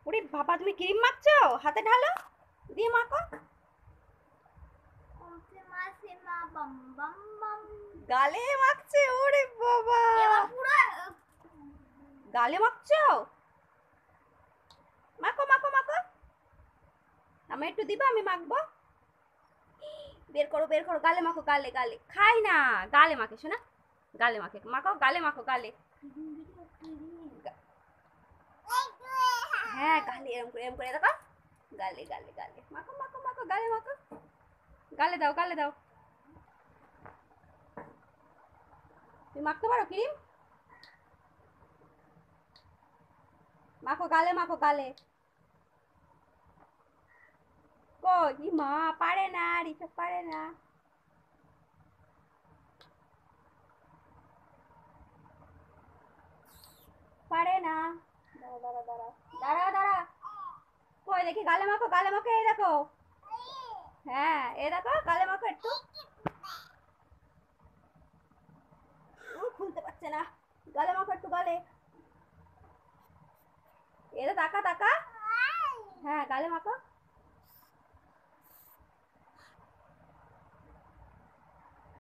ওরে বাবা, তুমি ক্রিম মাখছো? হাতে ঢালো, দিয়ে মাখো। গালে মাখছে? ওরে বাবা, গালে মাখছো? মাখো মাখো মাখো, আমি একটু দিবা, আমি মাখবো। বের করো বের করো, গালে মাখো, গালে গালে। খাই না, গালে মাখে শোনা, গালে মাখে, মাখো, গালে মাখো, গালে। হ্যাঁ গালে, এরম করে দেখো, গালে গালে গালে মাখো মাখো মাখো, গালে মাখো, গালে দাও, গালে দাও। তুমি মাখতে পারো ক্রিম? মাখো, গালে মাখো, গালে। কই মা, পারে না, রিসব পারে না। পারে না। দাঁড়া দাঁড়া দাঁড়া, দাঁড়া দাঁড়া। কই দেখি, গালে মাখো, গালে মাখো, এই দেখো। হ্যাঁ এই দেখো, গালে মাখো একটু। খুলতে পারছে না, গালে মাখো একটু, গালে। এটা তাকা তাকা। হ্যাঁ গালে মাখো।